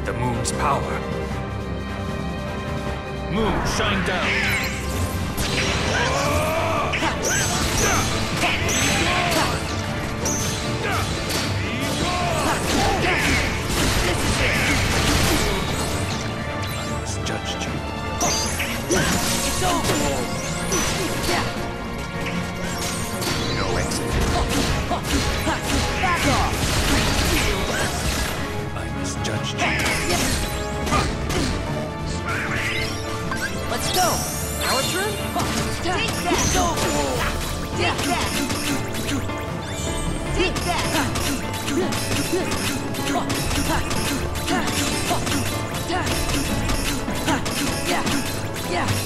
the moon's power. Moon, shine down. I misjudged you. It's over! No exit. Back off! I misjudged you. Let's go! Our turn? Take that! It's over! Take that! Take that! Yeah!